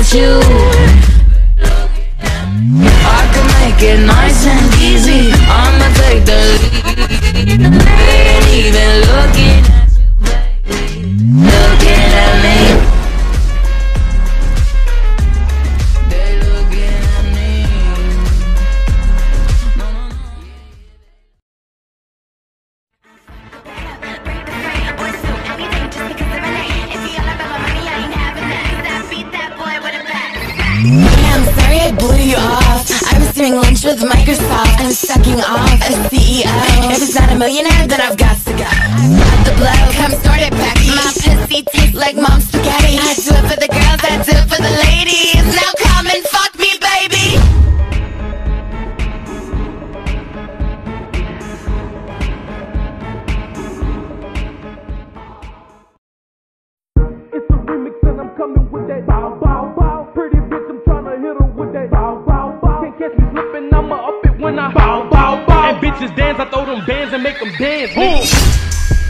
at you. I can make it nice and easy. I'ma take the lead. They ain't even looking at you, baby. Looking at me. They looking at me. No, no, no. I'm sorry I blew you off. I was doing lunch with Microsoft. I'm sucking off as CEO. If it's not a millionaire, then I've got to go. I've got the blow, come start it back. My pussy tastes like mom's spaghetti. I do it for the girls, I do it for the ladies. Now come and fuck me, baby. It's a remix and I'm coming with that bow, bow, bow. Pretty bitch, I'm tryna hit her with that bow, bow, bow. Can't catch me slipping, I'ma up it when I bow, bow, bow. And bitches dance, I throw them bands and make them dance, nigga.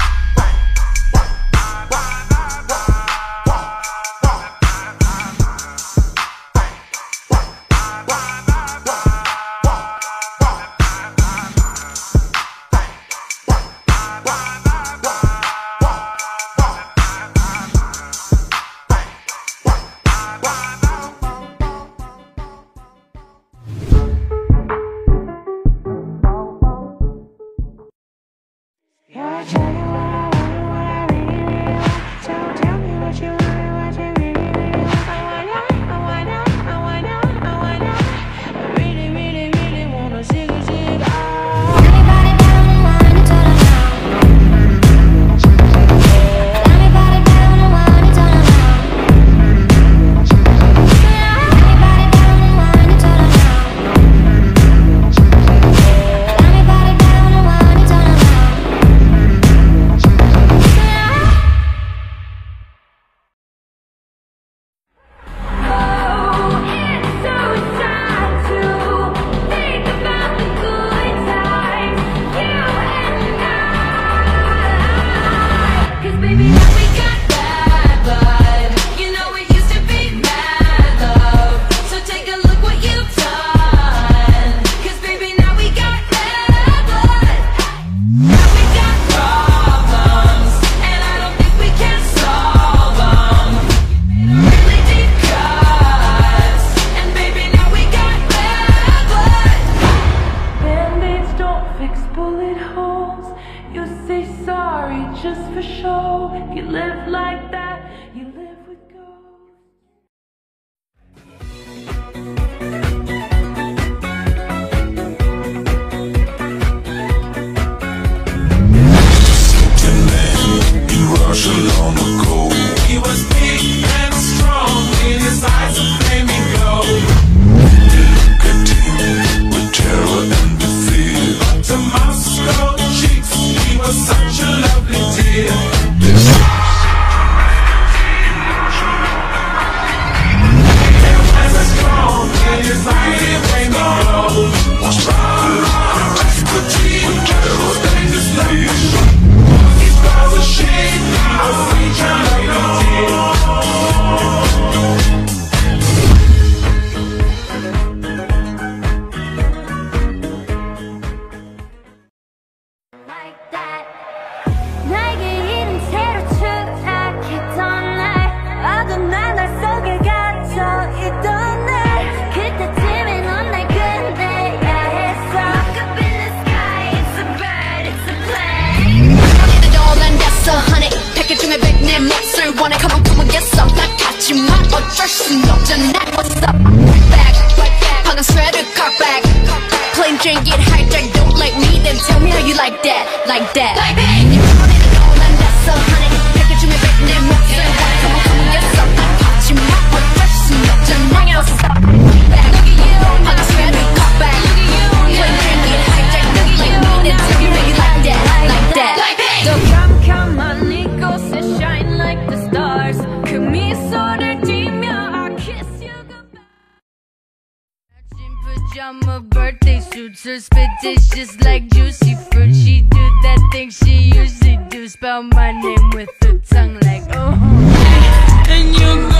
Pajama birthday suits, her spit tastes just like juicy fruit. She do that thing she usually do, spell my name with her tongue like oh. And your girlfriend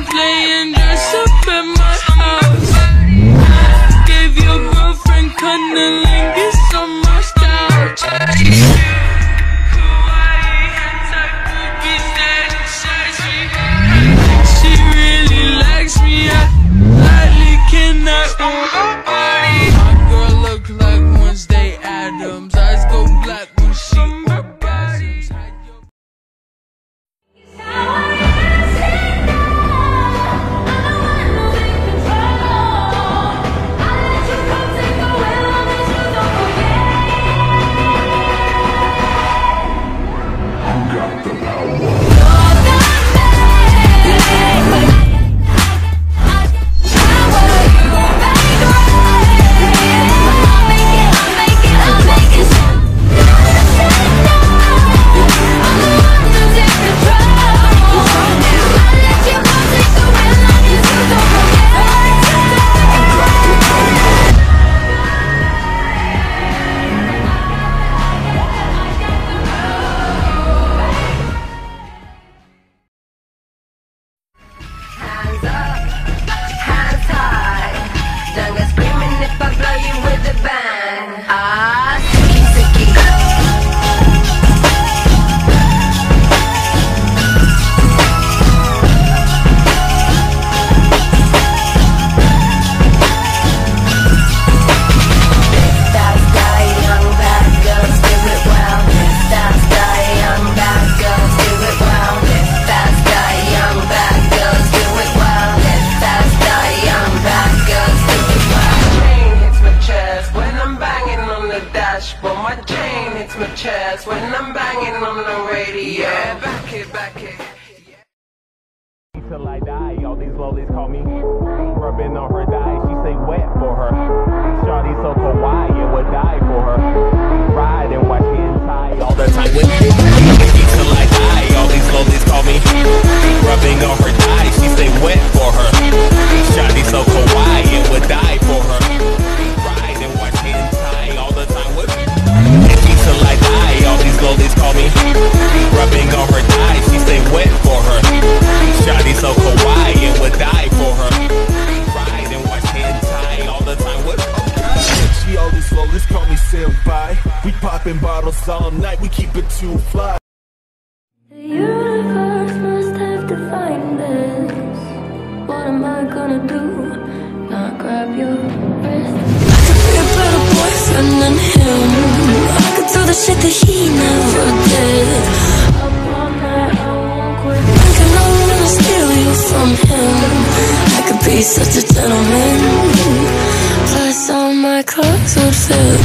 been playing dress up at my house. Gave your girlfriend cunnilingus on my couch. She really likes me, I lightly cannot nobody. My girl look like Wednesday Addams. Eyes go black when she orgasms. But my chain hits my chest when I'm banging on the radio. Yeah, back it, back it. Till I die, all these lollies call me rubbing on her thigh. She say wet for her. Shawty so kawaii, it would die for her. Ride and watch me inside all the time with me. Till I die, all these lollies call me rubbing on her thigh. She say wet for her. Shawty so kawaii, it would die for her. Ride and watch me inside all the time with me. Till I die, all these lollies call me rubbing on her thigh. She say wet for her. Shawty so kawaii, it would die for her. Ride and watch hentai all the time with her. She all these lollies call me senpai. We popping bottles all night, we keep it too fly. The universe must have defined this. What am I gonna do? Not grab your wrist. I could be a better boyfriend than him. I could do the shit that he never did. Up all night, I won't quit. Thinking I'm gonna steal you from him. I could be such a gentleman. Plus all my clothes would fit.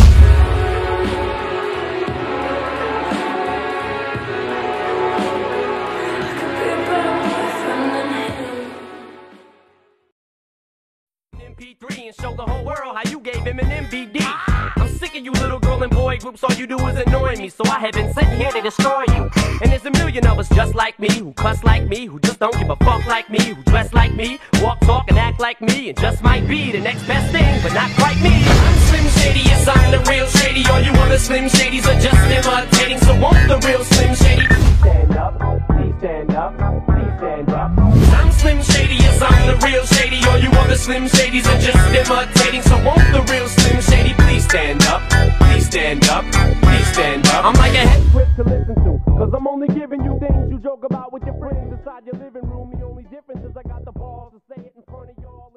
MP3 and show the whole world how you gave him an MVD. I'm sick of you little girl and boy groups, all you do is annoy me. So I have been sitting here to destroy you. And there's a million of us just like me, who cuss like me, who just don't give a fuck like me, who dress like me, walk, talk, and act like me, and just might be the next best thing, but not quite me. I'm Slim Shady, yes, I'm the real Shady. All you other Slim Shadys are just imitating, so won't the real Slim Shady please stand up, please stand up, please stand up. I'm Slim Shady, yes, I'm the real Shady. All you other Slim Shadys are just imitating, so won't the real Slim Shady please stand up, please stand up, please stand up. I'm like a head grip to listen to, cause I'm only giving you things you joke about with your friends inside your living room. The only difference is I got the balls to say it in front of y'all.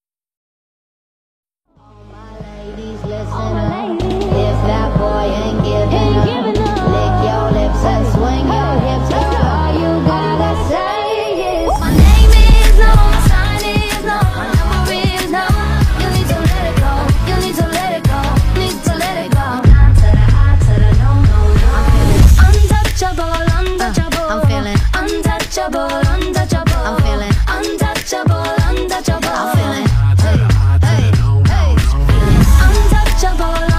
All my ladies, listen up. If that boy ain't giving up, lick your lips and swing your hips. All you gotta say is my name is no, my sign is no, my number is no. You need to let it go, you need to let it go, need to let it go. Nah to the high, to the no, no, no. I'm feeling untouchable, untouchable. I'm feeling untouchable, untouchable. I'm feeling untouchable, untouchable. I'm feeling hey, hey, hey. Untouchable.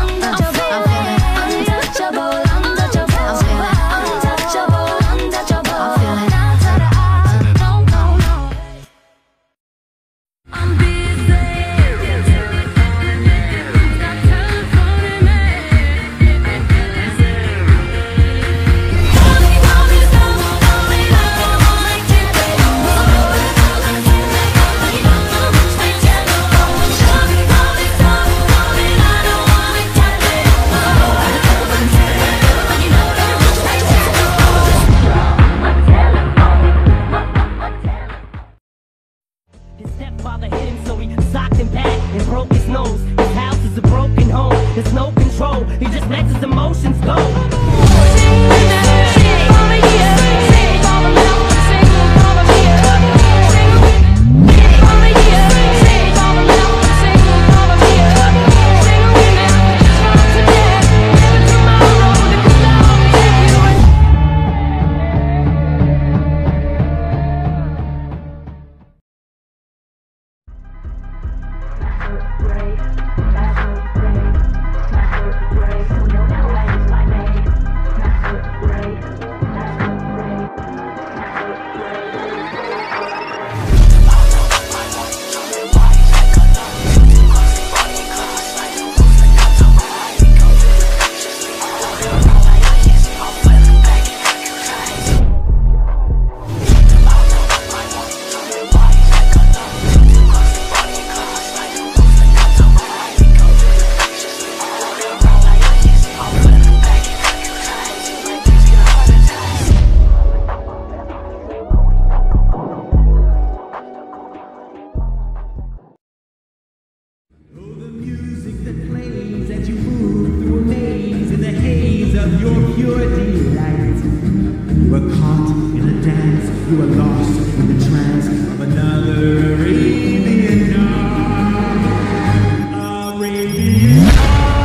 music that plays as you move through a maze in the haze of your pure delight. You are caught in a dance, you are lost in the trance of another Arabian night. Arabian night.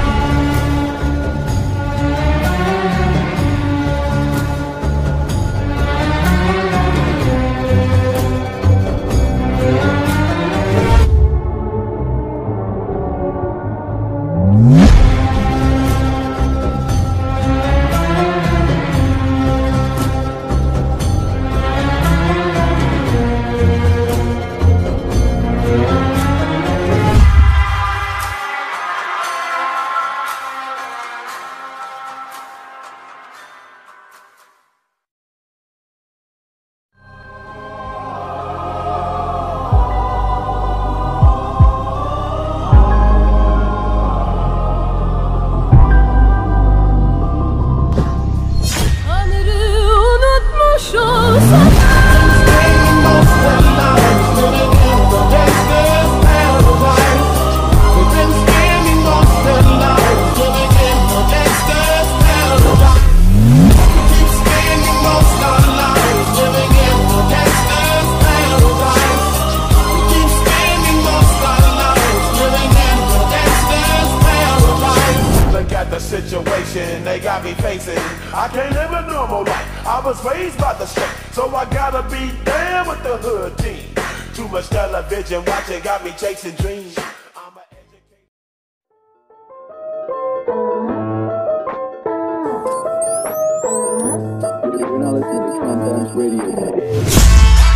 Situation they got me facing. I can't live a normal life. I was raised by the street, so I gotta be down with the hood team. Too much television watching got me chasing dreams. You're now listening to Countdown's Radio.